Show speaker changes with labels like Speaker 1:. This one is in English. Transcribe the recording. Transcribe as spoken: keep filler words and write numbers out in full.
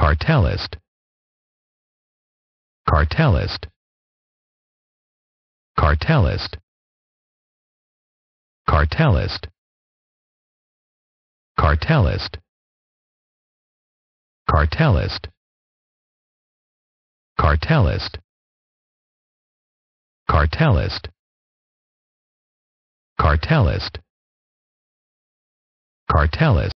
Speaker 1: cartelist, cartelist, cartelist, cartelist, cartelist, cartelist, cartelist, cartelist, cartelist, cartelist,